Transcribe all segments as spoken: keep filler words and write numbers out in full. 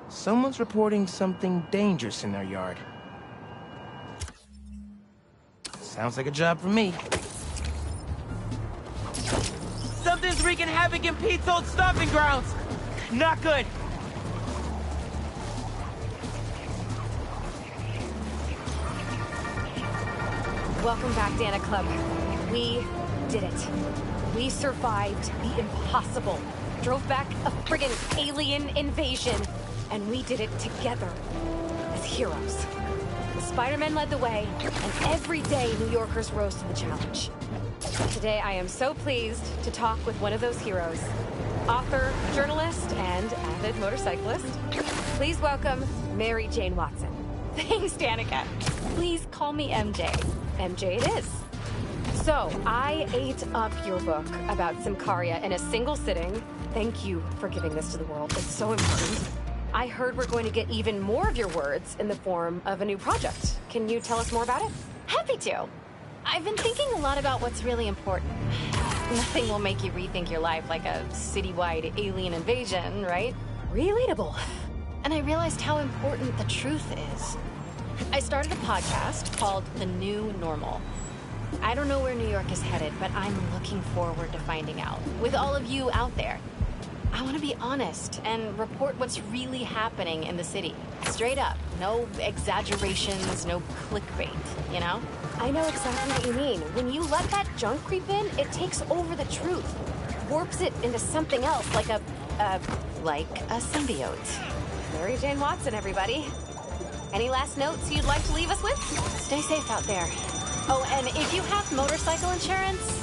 Someone's reporting something dangerous in their yard. Sounds like a job for me. Something's wreaking havoc in Pete's old stomping grounds. Not good. Welcome back, Dana Club. We did it. We survived the impossible. Drove back a friggin' alien invasion. And we did it together. As heroes. The Spider-Men led the way, and every day New Yorkers rose to the challenge. Today I am so pleased to talk with one of those heroes. Author, journalist, and avid motorcyclist. Please welcome Mary Jane Watson. Thanks, Danica. Please call me M J. M J it is. So, I ate up your book about Symkaria in a single sitting. Thank you for giving this to the world. It's so important. I heard we're going to get even more of your words in the form of a new project. Can you tell us more about it? Happy to. I've been thinking a lot about what's really important. Nothing will make you rethink your life like a citywide alien invasion, right? Relatable. And I realized how important the truth is. I started a podcast called The New Normal. I don't know where New York is headed, but I'm looking forward to finding out. With all of you out there. I want to be honest and report what's really happening in the city. Straight up. No exaggerations, no clickbait, you know? I know exactly what you mean. When you let that junk creep in, it takes over the truth. Warps it into something else, like a, uh... Like a symbiote. Mary Jane Watson, everybody. Any last notes you'd like to leave us with? Stay safe out there. Oh, and if you have motorcycle insurance...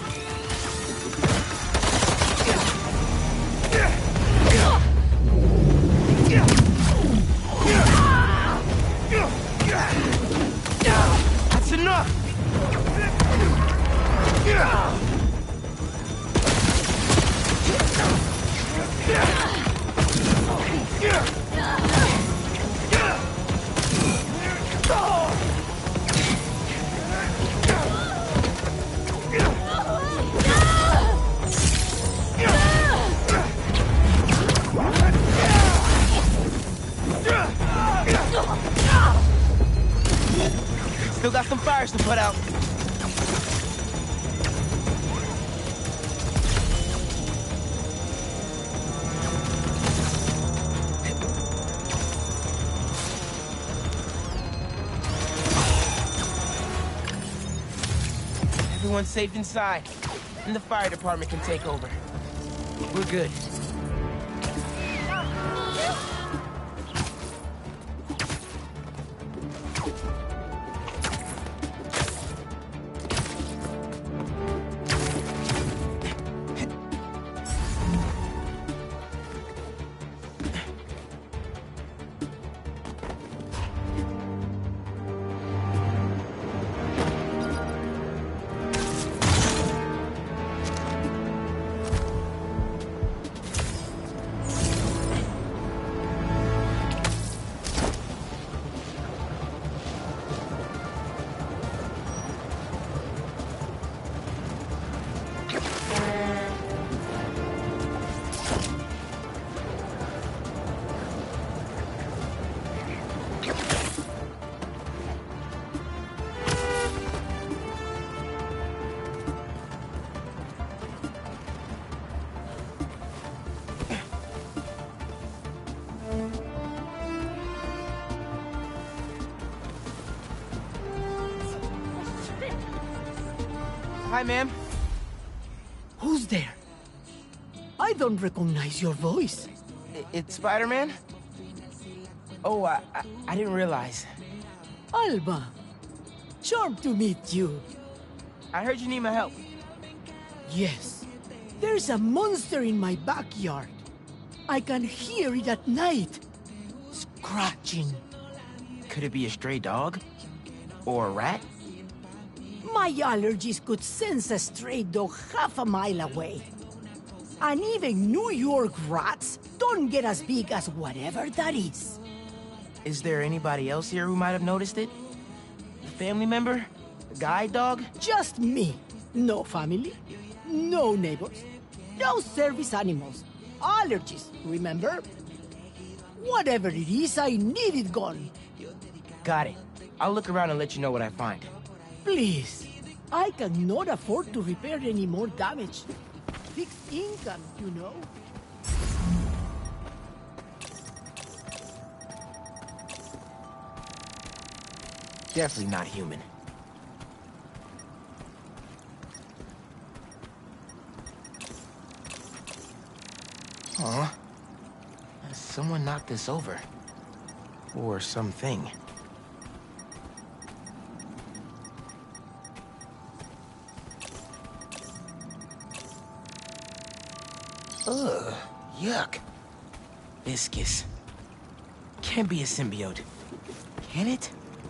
That's enough! Still got some fires to put out. Everyone's safe inside, and the fire department can take over. We're good. Hi, ma'am. Who's there? I don't recognize your voice. I it's Spider-Man? Oh, I, I, I didn't realize. Alba. Charmed to meet you. I heard you need my help. Yes. There's a monster in my backyard. I can hear it at night. Scratching. Could it be a stray dog? Or a rat? My allergies could sense a stray dog half a mile away. And even New York rats don't get as big as whatever that is. Is there anybody else here who might have noticed it? A family member? A guide dog? Just me. No family, no neighbors, no service animals. Allergies, remember? Whatever it is, I need it gone. Got it. I'll look around and let you know what I find. Please. I cannot afford to repair any more damage. Fixed income, you know. Definitely not human. Huh? Someone knocked this over. Or something. Ugh, yuck. Viscous. Can't be a symbiote. Can it?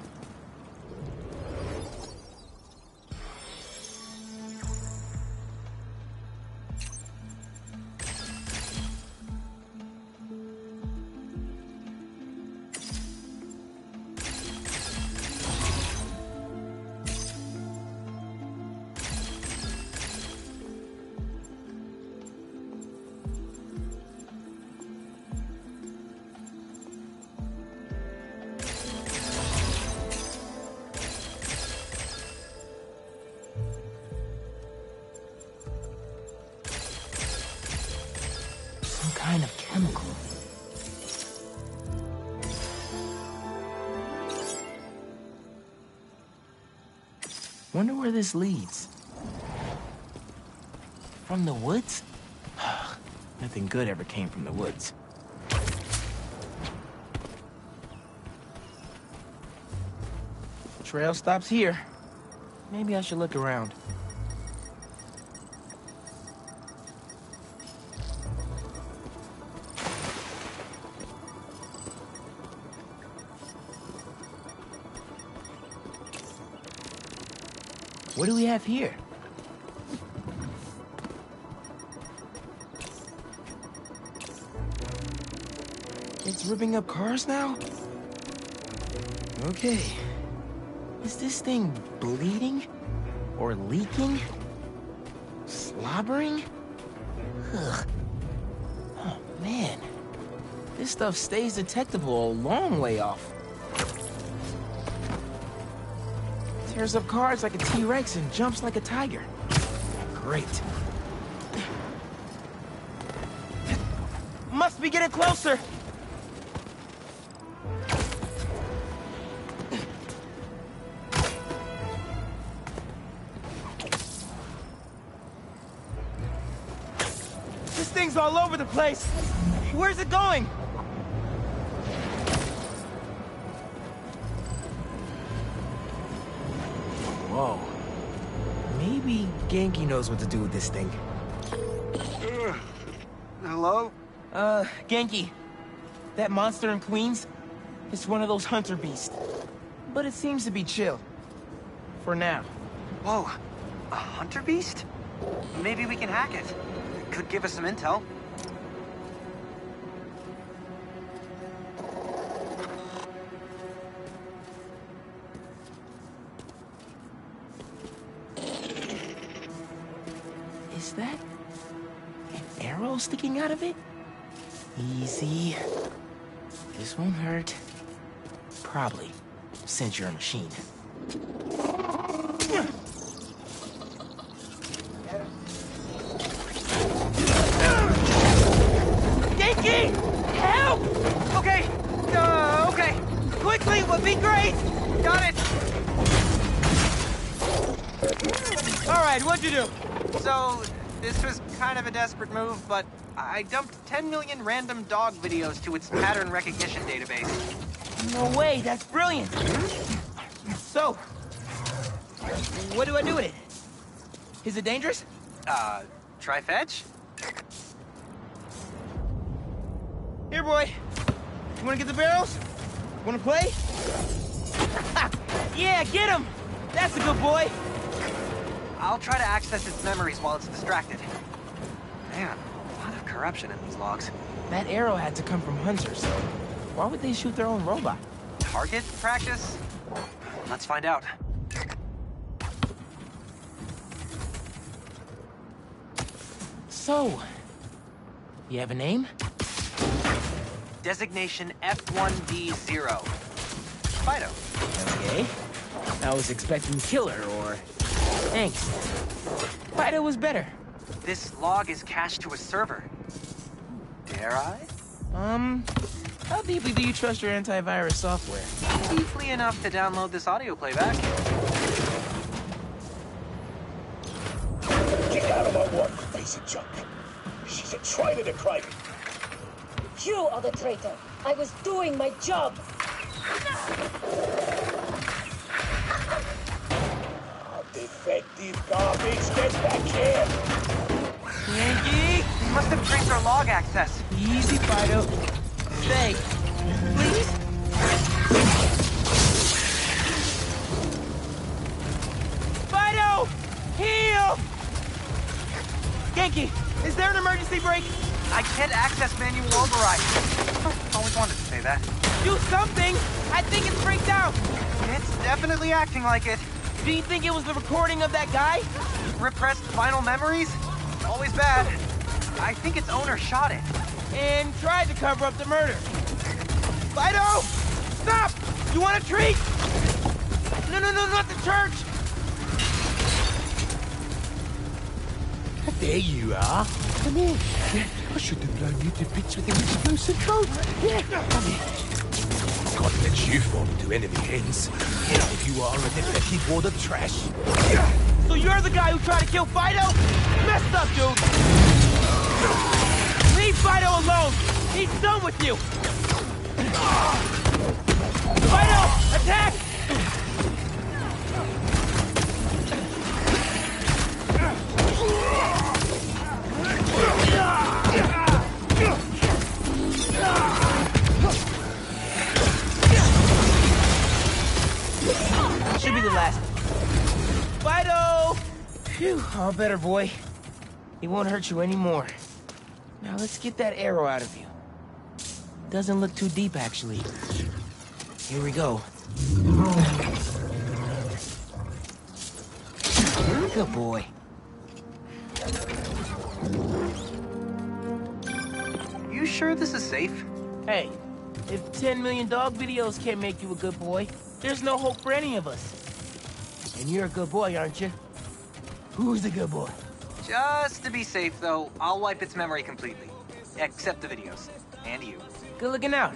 Kind of chemical. Wonder where this leads. From the woods? Nothing good ever came from the woods. Trail stops here. Maybe I should look around. What do we have here? It's ripping up cars now? Okay. Is this thing bleeding? Or leaking? Slobbering? Ugh. Oh, man. This stuff stays detectable a long way off. Tears up cars like a T-Rex and jumps like a tiger. Great. Must be getting closer! This thing's all over the place! Where's it going? Whoa. Maybe Genki knows what to do with this thing. Uh, hello? Uh, Genki. That monster in Queens? It's one of those hunter beasts. But it seems to be chill. For now. Whoa. A hunter beast? Maybe we can hack it. It could give us some intel. Is that an arrow sticking out of it? Easy. This won't hurt. Probably, since you're a machine. Genki! Help! Okay! Uh, okay! Quickly would be great! Got it! Alright, what'd you do? So, this was kind of a desperate move, but I dumped ten million random dog videos to its pattern recognition database. No way, that's brilliant! So, what do I do with it? Is it dangerous? Uh, try fetch? Here, boy. You wanna get the barrels? Wanna play? Yeah, get him! That's a good boy! I'll try to access its memories while it's distracted. Man, a lot of corruption in these logs. That arrow had to come from hunters. Why would they shoot their own robot? Target practice? Let's find out. So, you have a name? Designation F one D zero. Fido. Okay. I was expecting killer or angst. Fido was better. This log is cached to a server. Dare I? Um, how deeply do you trust your antivirus software? Deeply enough to download this audio playback. Get out of my work, piece of junk. She's a traitor to Kraven. You are the traitor. I was doing my job. Oh, defective garbage, get back here! Yankee! He must have traced our log access. Easy, Fido. Stay. Please? Fido! Heal! Yankee, is there an emergency brake? I can't access manual override. Always wanted to say that. Do something! I think it's freaked out! It's definitely acting like it. Do you think it was the recording of that guy? Repressed final memories? Always bad. I think its owner shot it. And tried to cover up the murder. Fido! Stop! You want a treat? No, no, no, not the church! There you are. Come here. I should have blown you to bits with the explosive coat. Yeah, come here. God let you fall into enemy hands. If you are a defective ward of trash. So you're the guy who tried to kill Fido? Messed up, dude! Leave Fido alone! He's done with you! Fido! Attack! Should be the last. Fido! Phew, all better, boy. He won't hurt you anymore. Now let's get that arrow out of you. Doesn't look too deep, actually. Here we go. Good boy. You sure this is safe? Hey, if ten million dog videos can't make you a good boy, there's no hope for any of us. And you're a good boy, aren't you? Who's a good boy? Just to be safe, though, I'll wipe its memory completely. Except the videos. And you. Good looking out.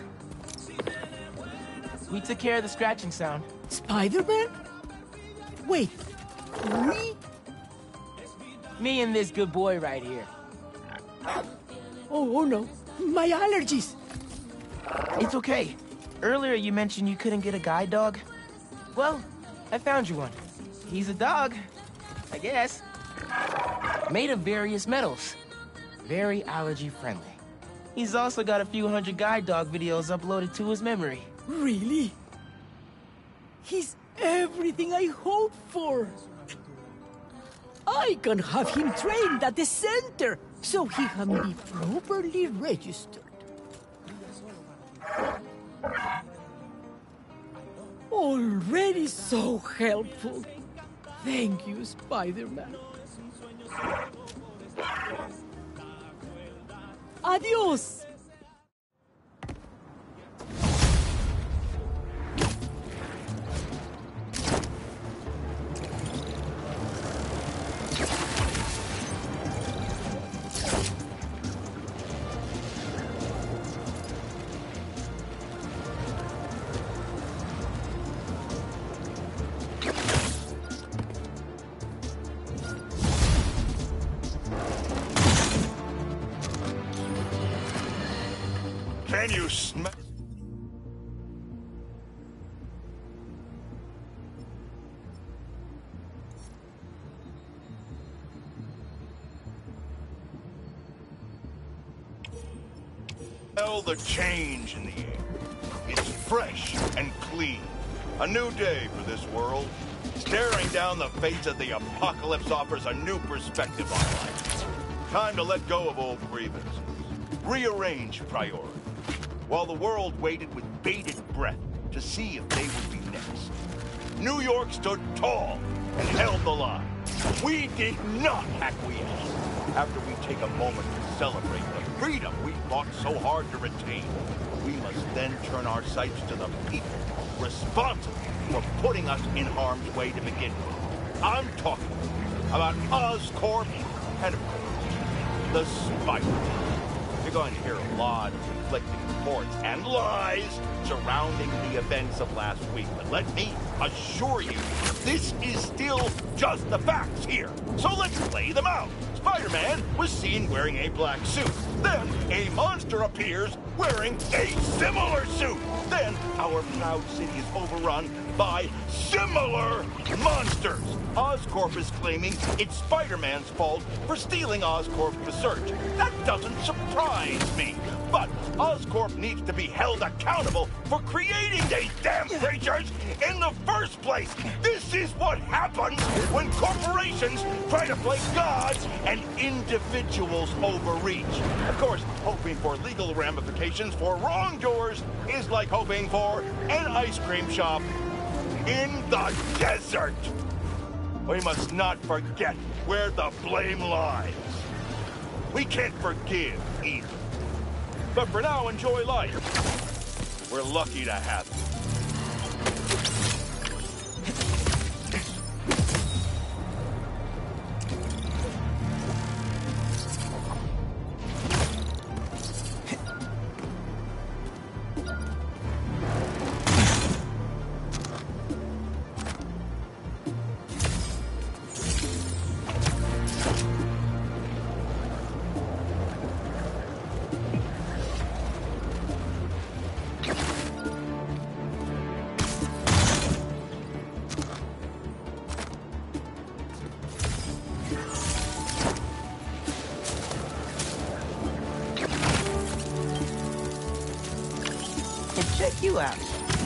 We took care of the scratching sound. Spider-Man? Wait, we? Me and this good boy right here. Oh, oh no, my allergies. It's okay. Earlier you mentioned you couldn't get a guide dog. Well, I found you one. He's a dog, I guess. Made of various metals. Very allergy friendly. He's also got a few hundred guide dog videos uploaded to his memory. Really? He's everything I hoped for. I can have him trained at the center so he can be properly registered. Already so helpful. Thank you, Spider-Man. Adios! Can you smell? Smell the change in the air. It's fresh and clean. A new day for this world. Staring down the face of the apocalypse offers a new perspective on life. Time to let go of old grievances. Rearrange priorities. While the world waited with bated breath to see if they would be next. New York stood tall and held the line. We did not acquiesce. After we take a moment to celebrate the freedom we fought so hard to retain, then turn our sights to the people responsible for putting us in harm's way to begin with. I'm talking about Oscorp and, of course, the Spider. You're going to hear a lot of conflicting reports and lies surrounding the events of last week. But let me assure you, this is still just the facts here. So let's play them out. Spider-Man was seen wearing a black suit. Then a monster appears wearing a similar suit. Then our proud city is overrun by similar monsters. Oscorp is claiming it's Spider-Man's fault for stealing Oscorp's research. That doesn't surprise me. But Oscorp needs to be held accountable for creating these damn creatures in the first place. This is what happens when corporations try to play gods and individuals overreach. Of course, hoping for legal ramifications for wrongdoers is like hoping for an ice cream shop in the desert. We must not forget where the blame lies. We can't forgive either. But for now, enjoy life. We're lucky to have it. Check you out.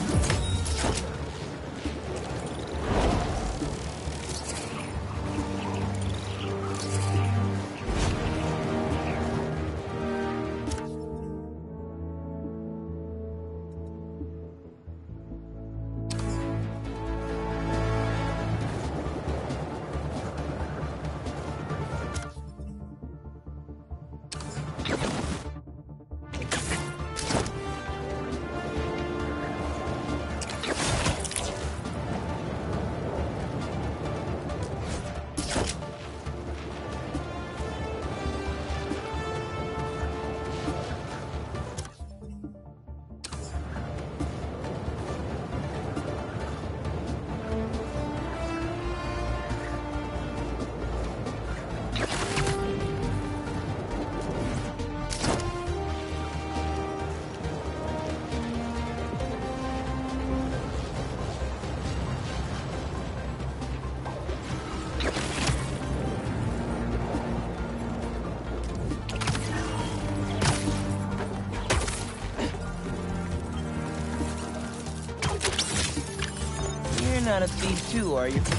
You're not a thief too, are you?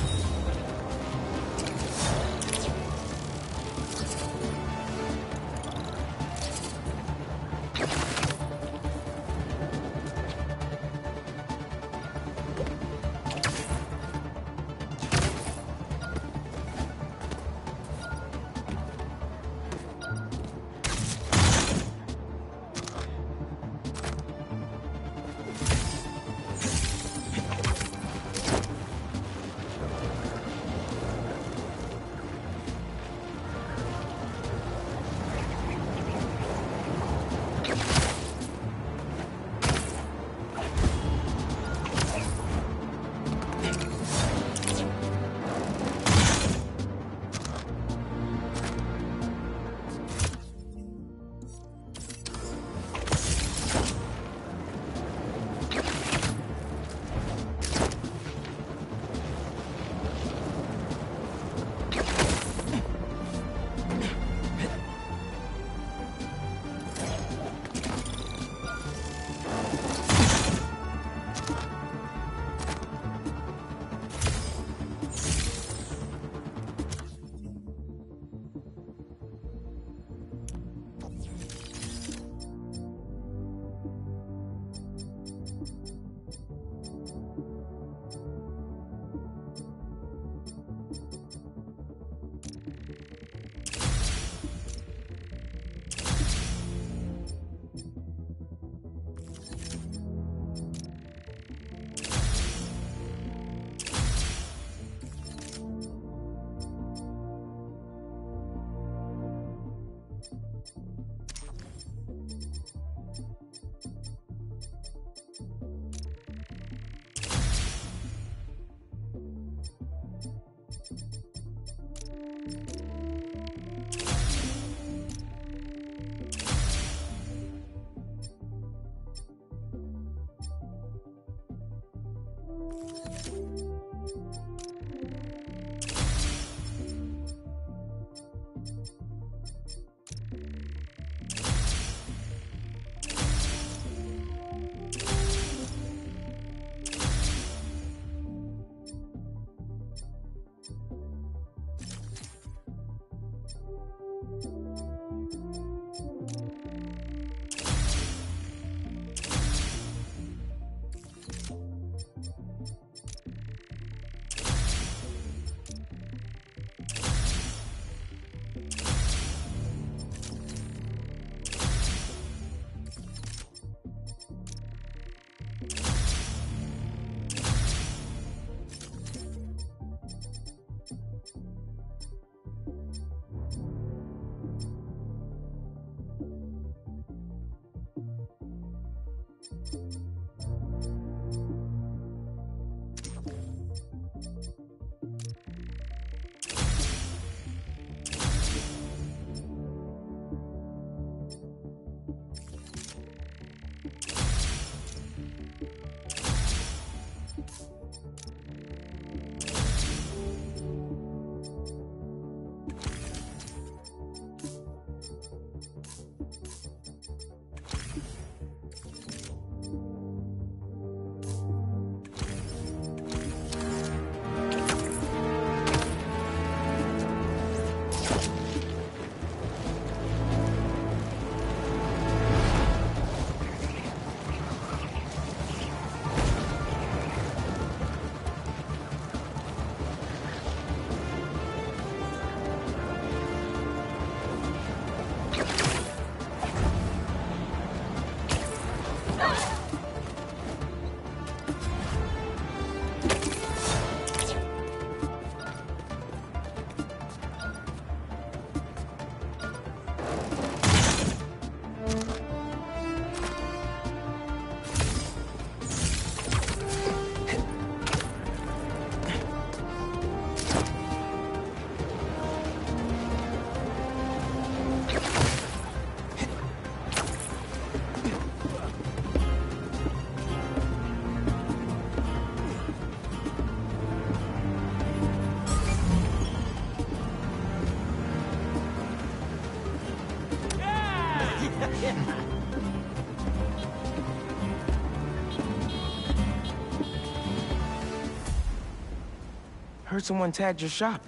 Heard someone tagged your shop.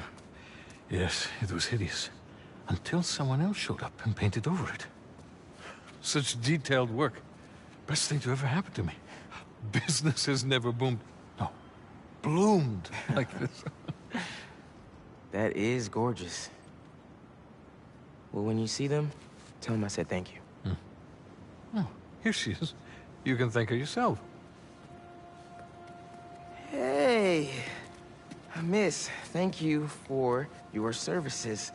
Yes, it was hideous. Until someone else showed up and painted over it. Such detailed work. Best thing to ever happen to me. Business has never boomed. No, bloomed like this. That is gorgeous. Well, when you see them, tell them I said thank you. Hmm. Oh, here she is. You can thank her yourself. Hey, miss, thank you for your services.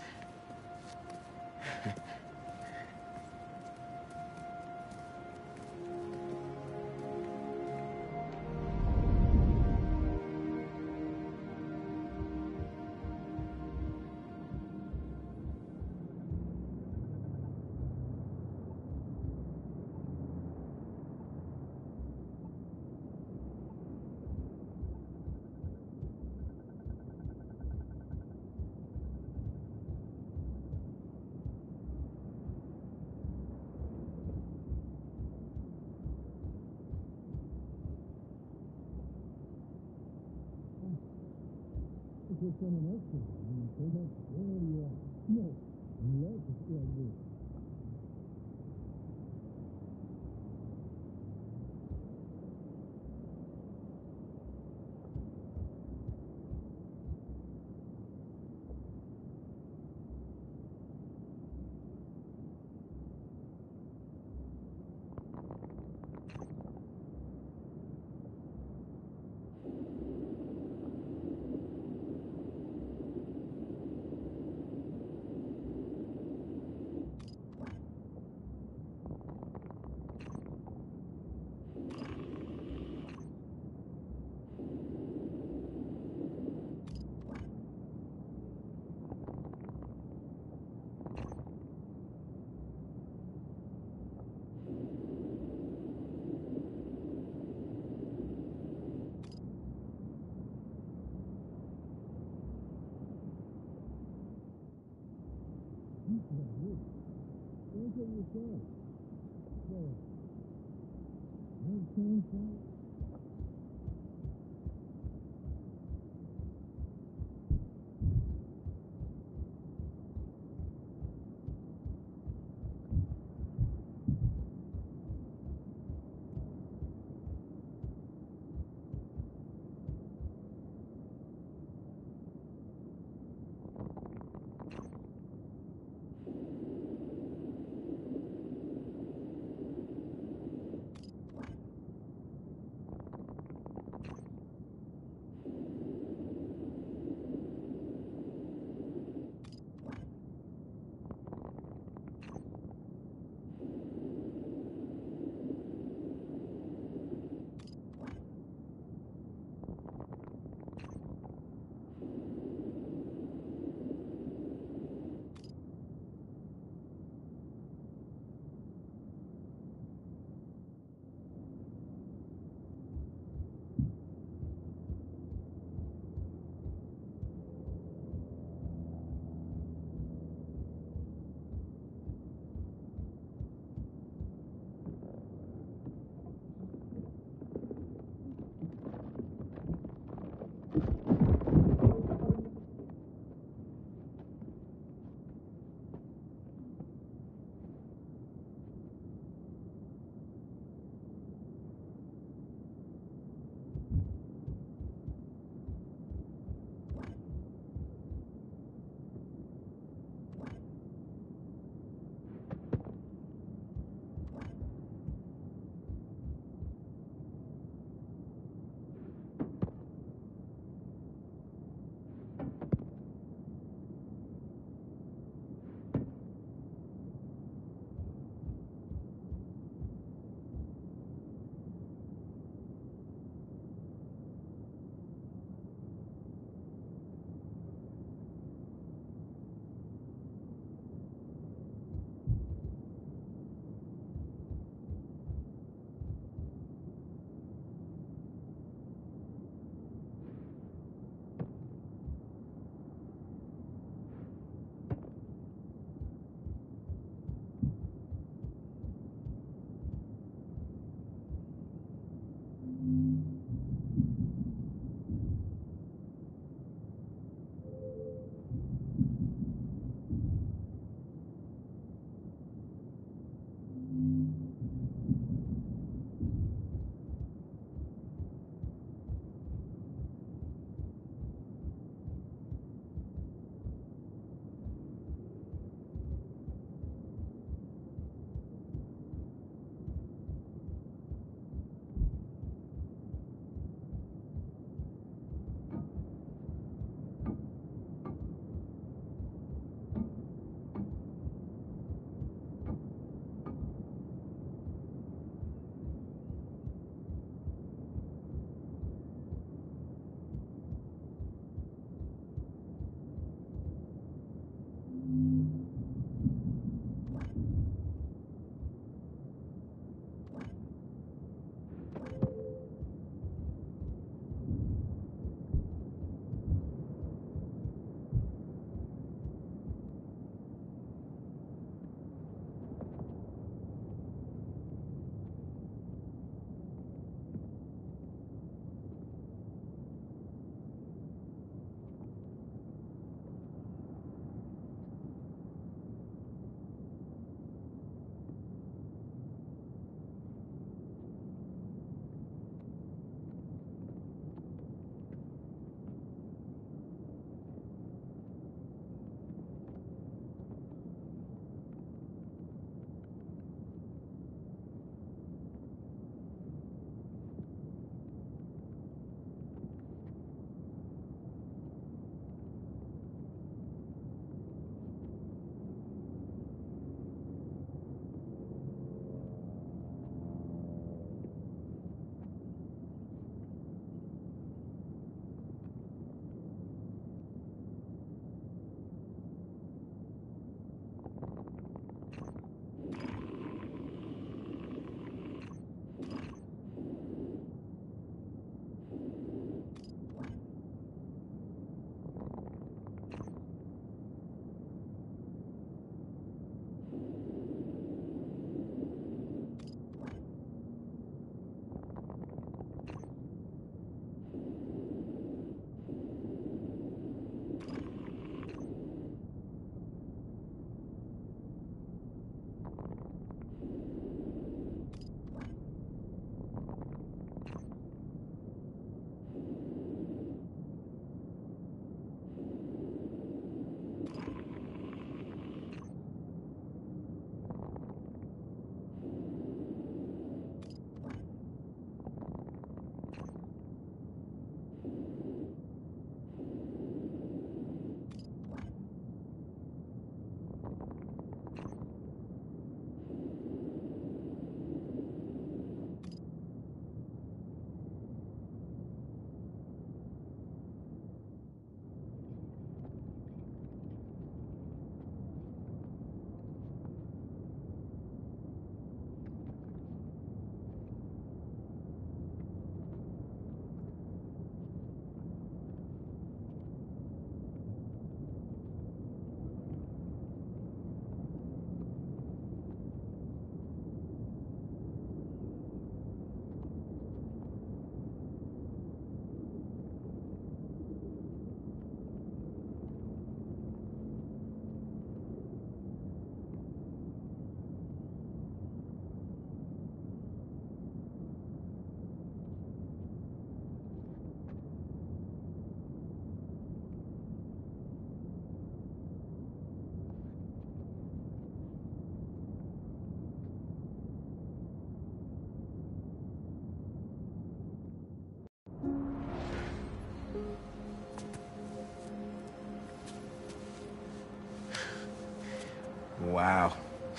Wow.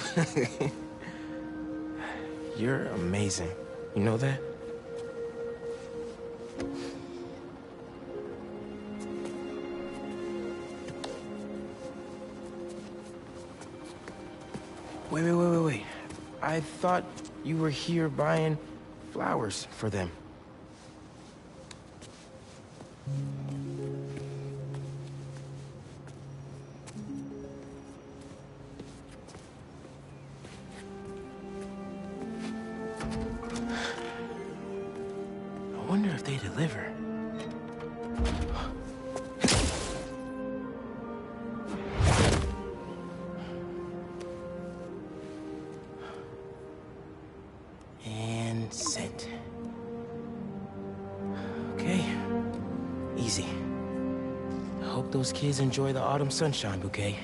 You're amazing. You know that? Wait, wait, wait, wait, wait. I thought you were here buying flowers for them. I wonder if they deliver. And sent. Okay. Easy. I hope those kids enjoy the autumn sunshine bouquet.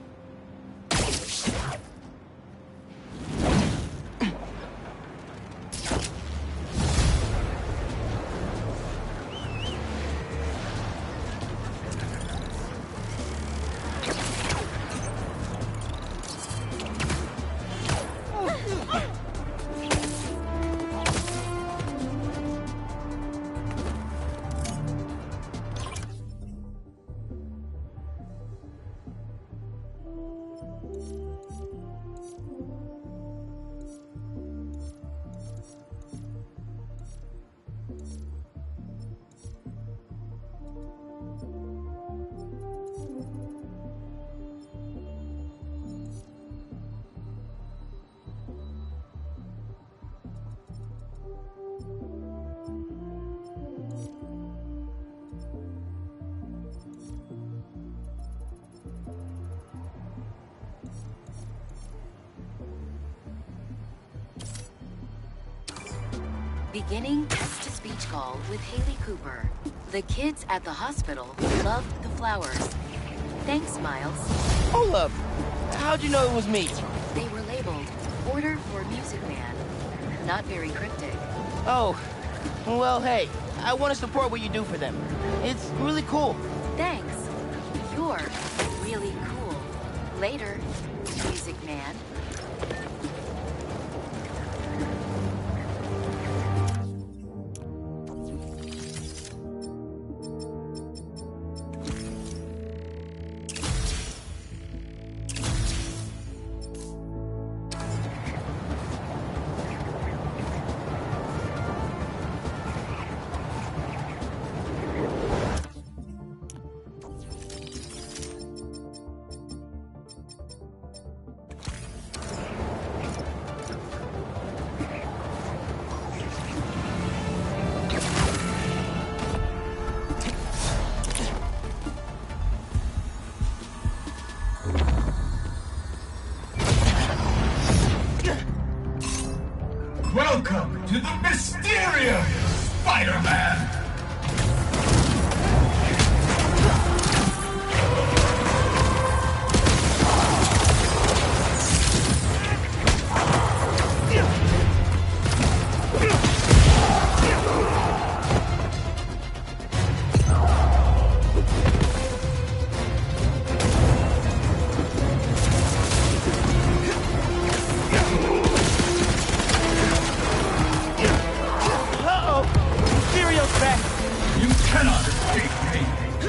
Beginning text-to-speech call with Haley Cooper. The kids at the hospital loved the flowers. Thanks, Miles. Hold up. How'd you know it was me? They were labeled Order for Music Man. Not very cryptic. Oh, well, hey, I want to support what you do for them. It's really cool. Thanks. You're really cool. Later, Music Man. Welcome to the mysterious Spider-Man! You cannot escape me!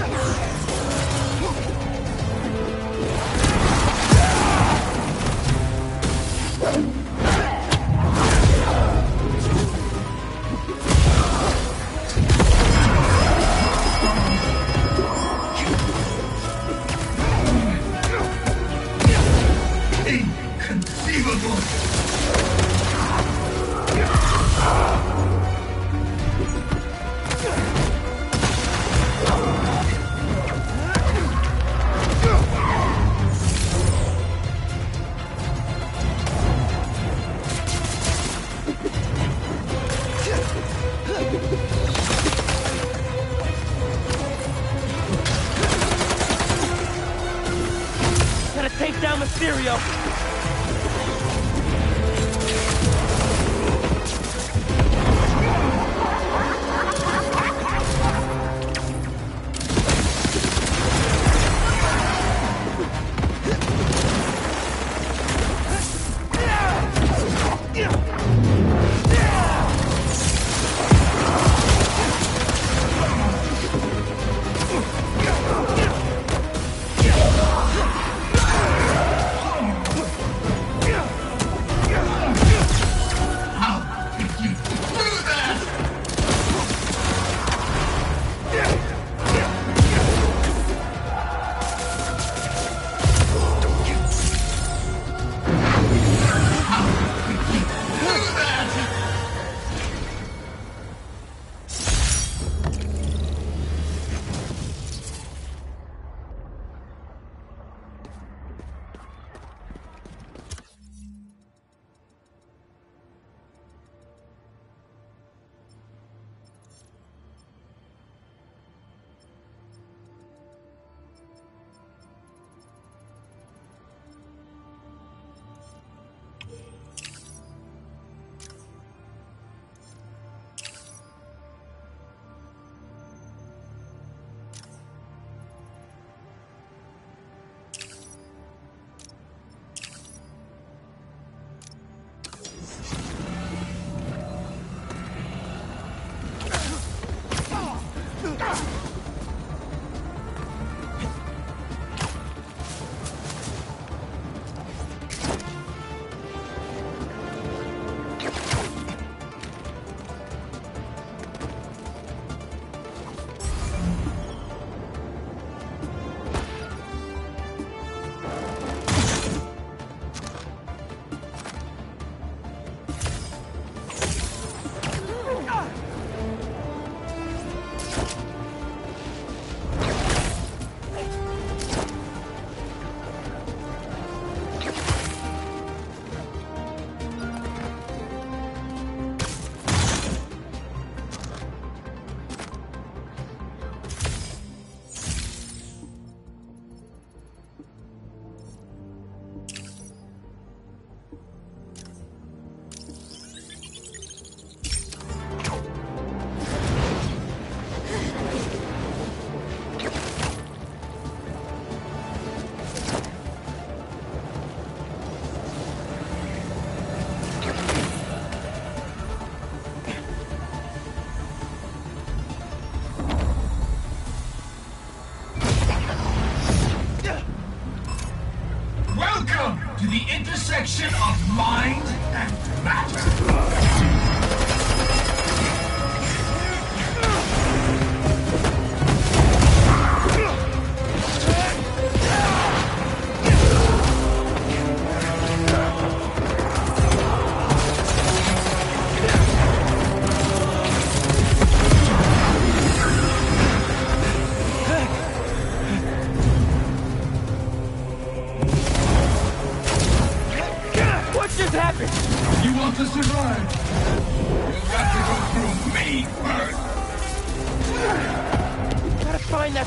Inconceivable! Gotta take down Mysterio!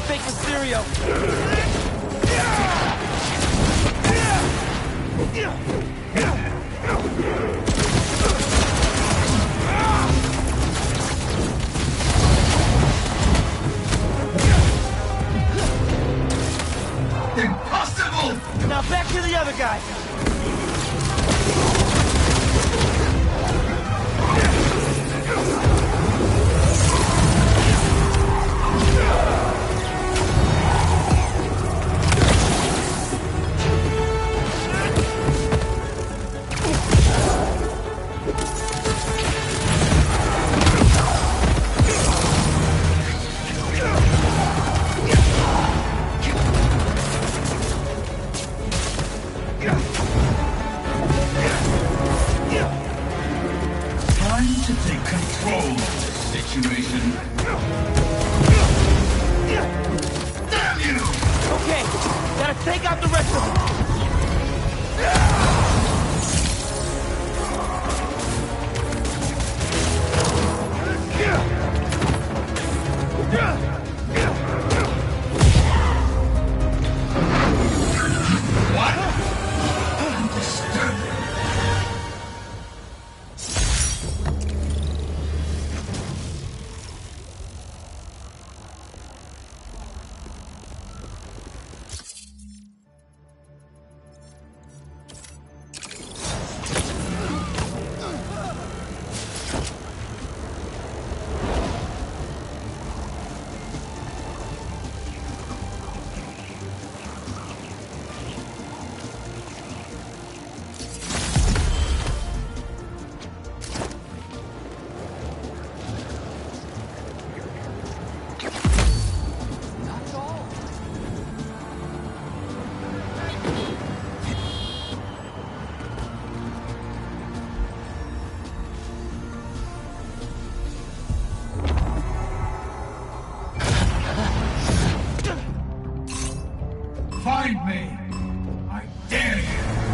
fake Mysterio. Impossible! Now back to the other guy. Time to take control of the situation. Damn you! Okay, gotta take out the rest of them. What? I'm disturbed. Find me! I dare you!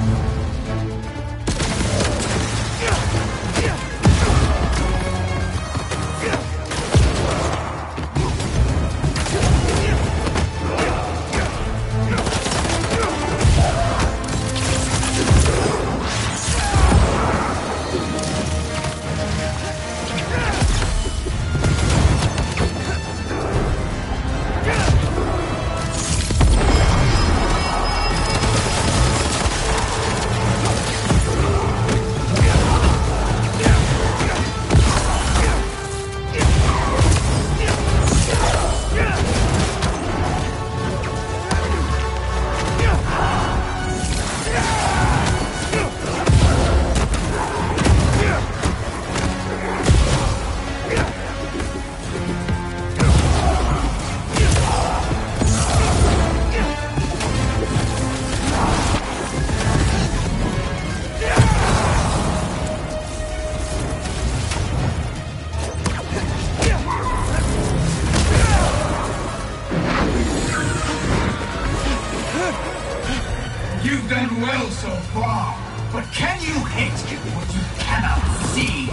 You've done well so far, but can you hit what you cannot see?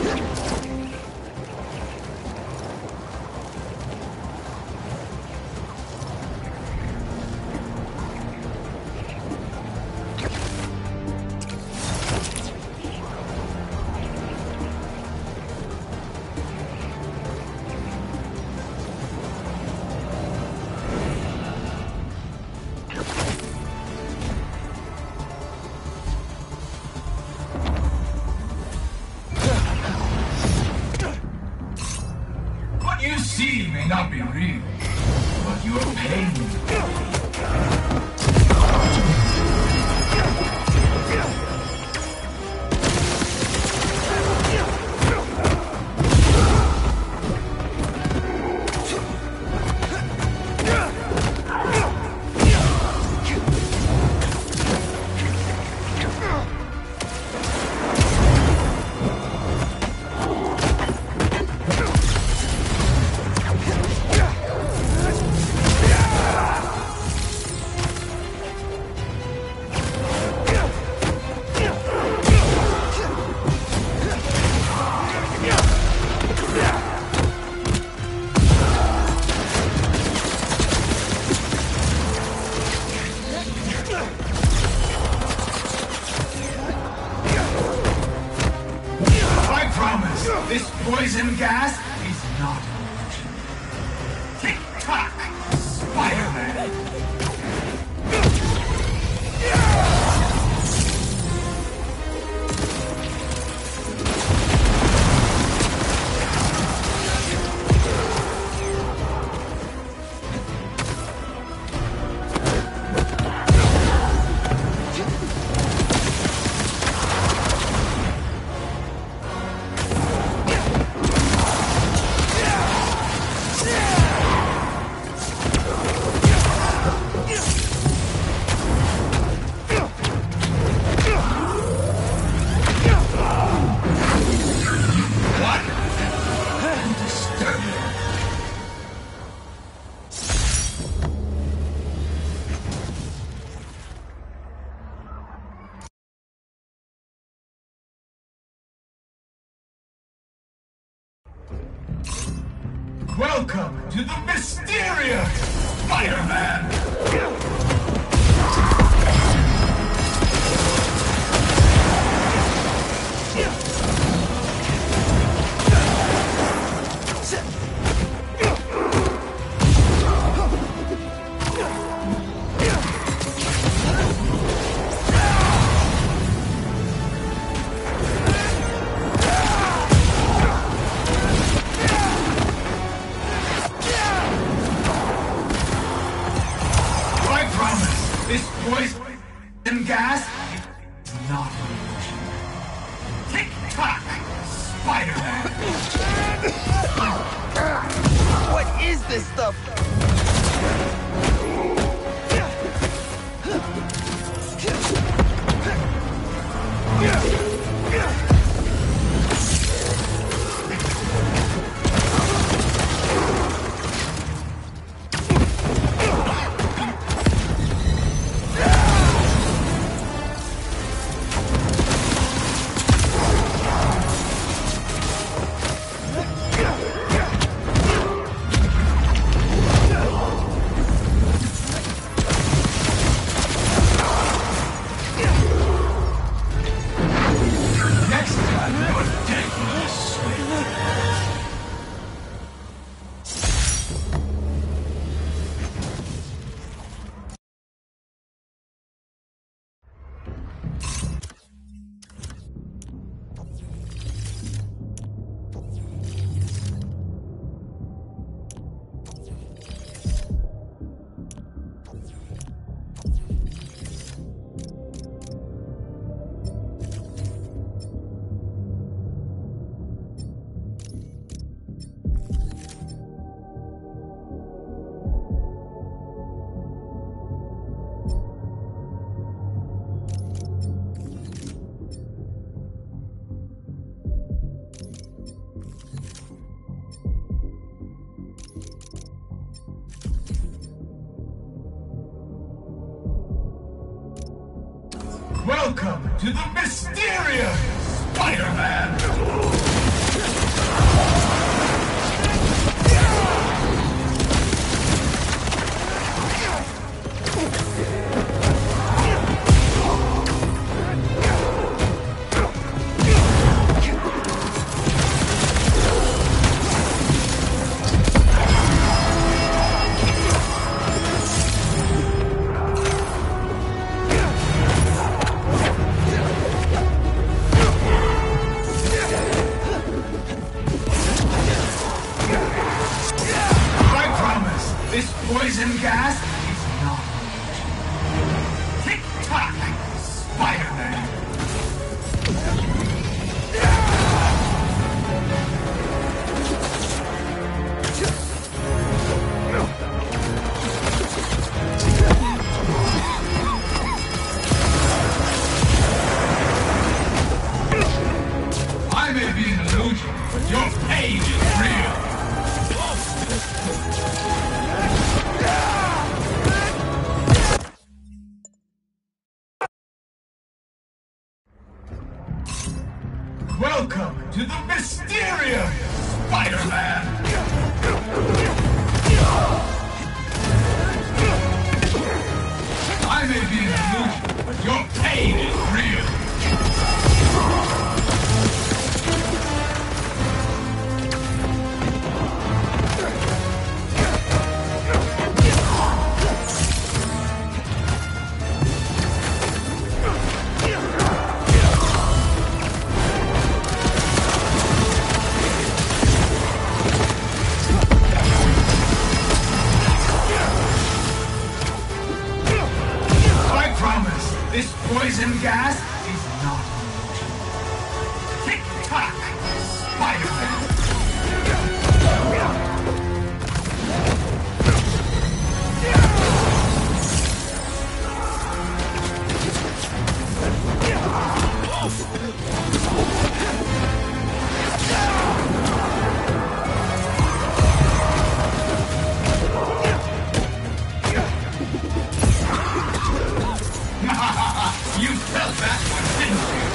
What you see may not be real, but your pain. This poison gas is not an illusion. Tick-tock, Spider-Man! Welcome to the Mysterious Spider-Man! This poison gas is not an illusion. Tick-tock, Spider-Man! What is this stuff? Welcome to the Mysterious Spider-Man! poison gas is not illusion. Tick-tock, Spider-Man. I may be an illusion, but your pain is real. Welcome to the Mysterium, Spider-Man! I may be an illusion, but your pain is real. This poison gas is not illusion. Tick-tock, Spider-Man! You felt that one, didn't you?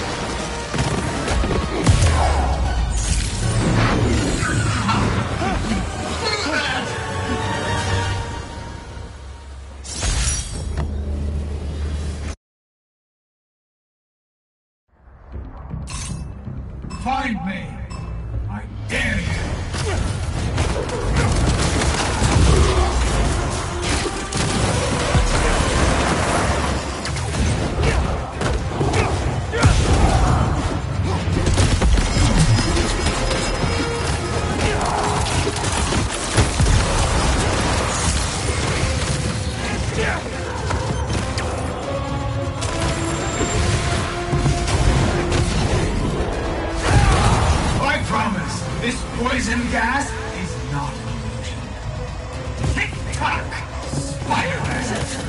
Find me! I dare you! This poison gas is not illusion. Tick-tock, Spider-Man!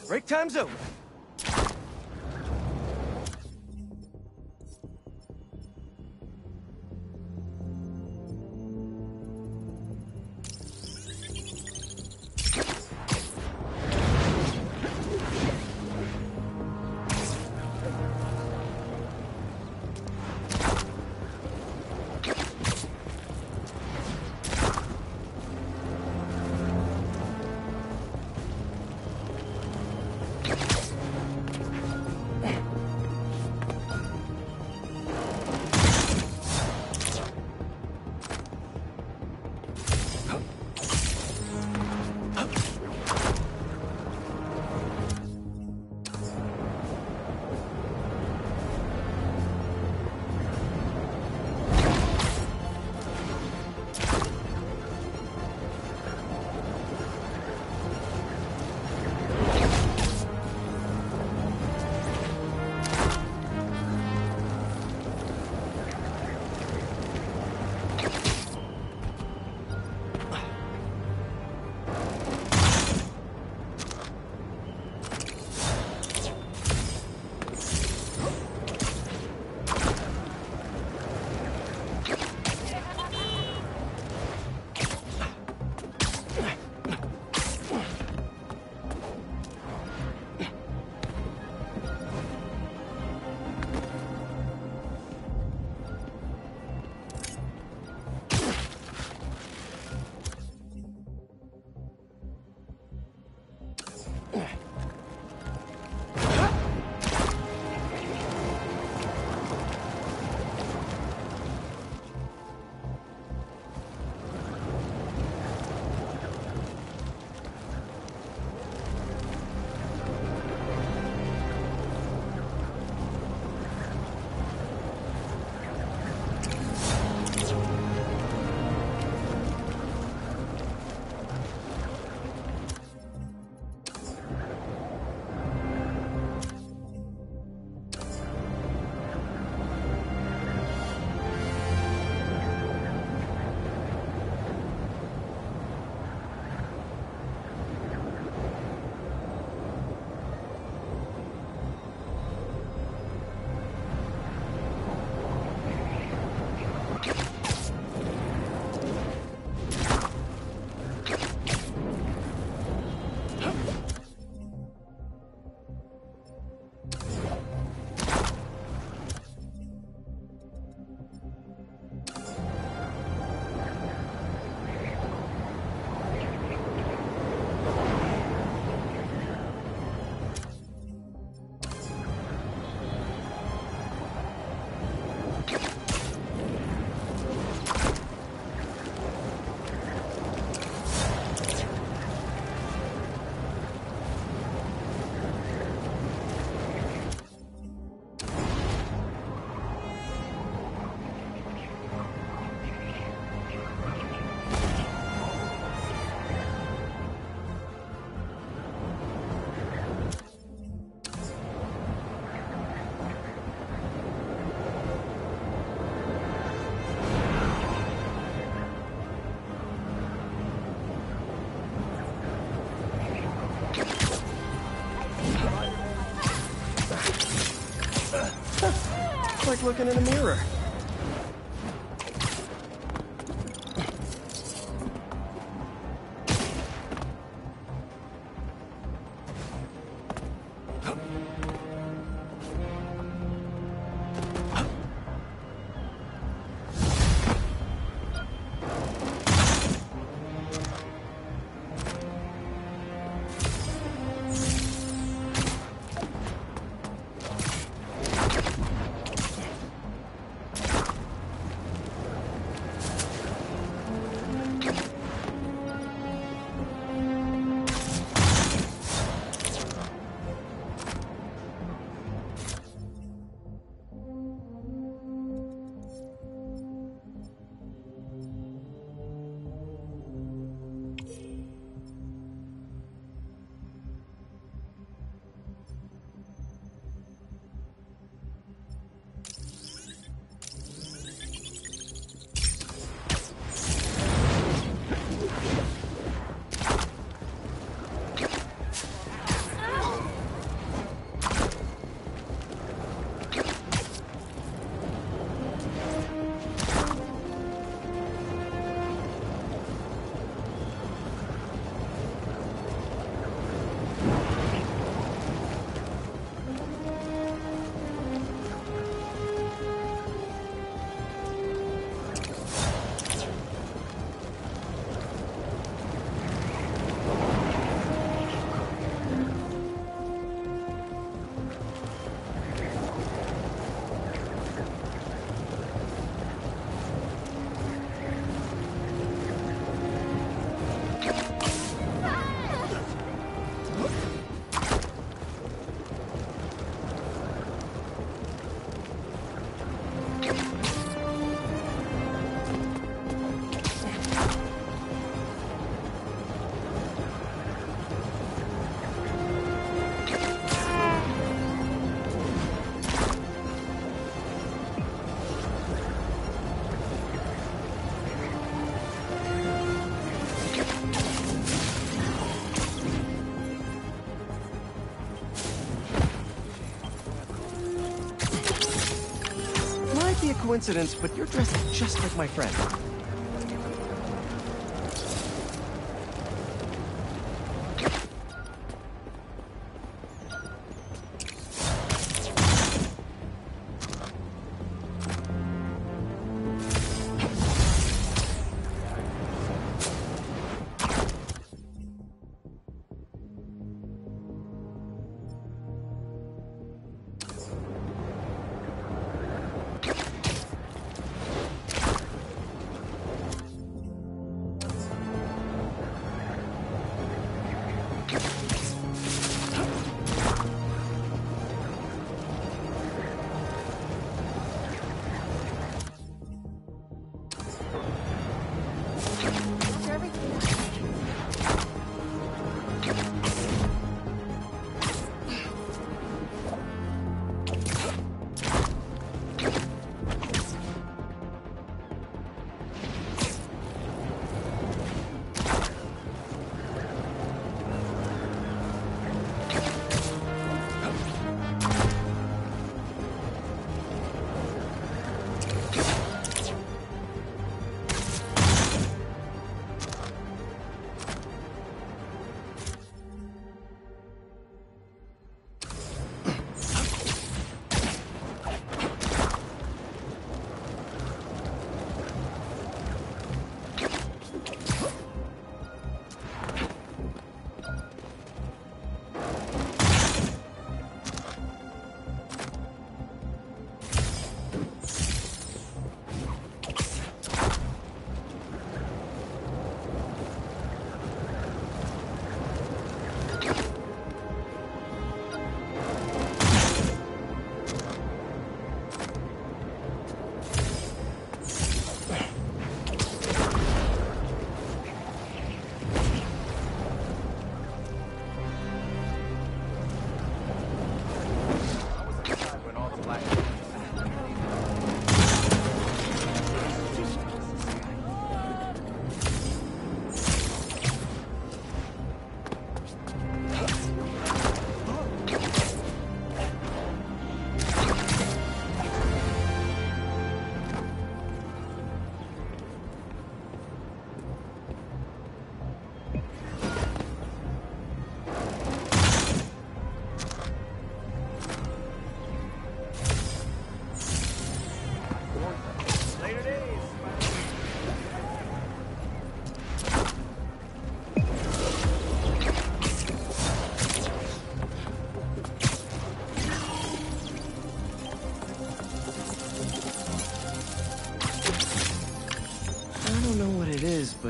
Break time's over. Like looking in a mirror. coincidence, but you're dressed just like my friend. But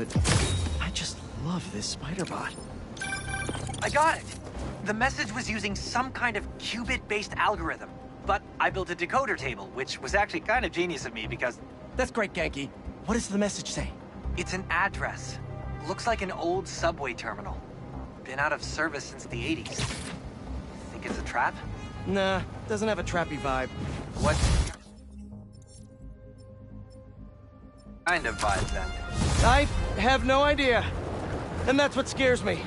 I just love this spider bot. I got it! The message was using some kind of qubit-based algorithm, but I built a decoder table, which was actually kind of genius of me because... That's great, Ganke. What does the message say? It's an address. Looks like an old subway terminal. Been out of service since the eighties. Think it's a trap? Nah, doesn't have a trappy vibe. What kind of vibe, then? I have no idea. And that's what scares me.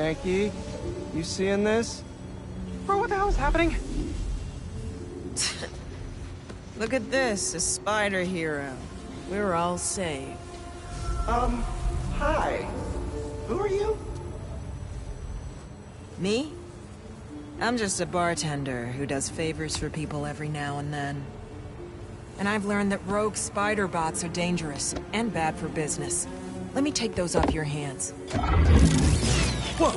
Frankie, you seeing this? Bro, what the hell is happening? Look at this, a spider hero. We're all saved. Um, hi. Who are you? Me? I'm just a bartender who does favors for people every now and then. And I've learned that rogue spider bots are dangerous and bad for business. Let me take those off your hands. Whoa!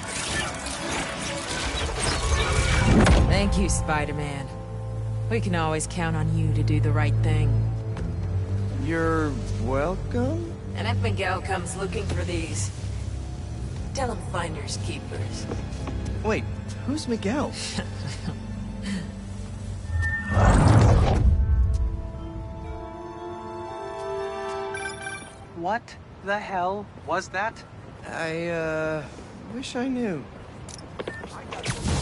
Thank you, Spider-Man. We can always count on you to do the right thing. You're welcome? And if Miguel comes looking for these, tell him finders keepers. Wait, who's Miguel? What the hell was that? I, uh, wish I knew.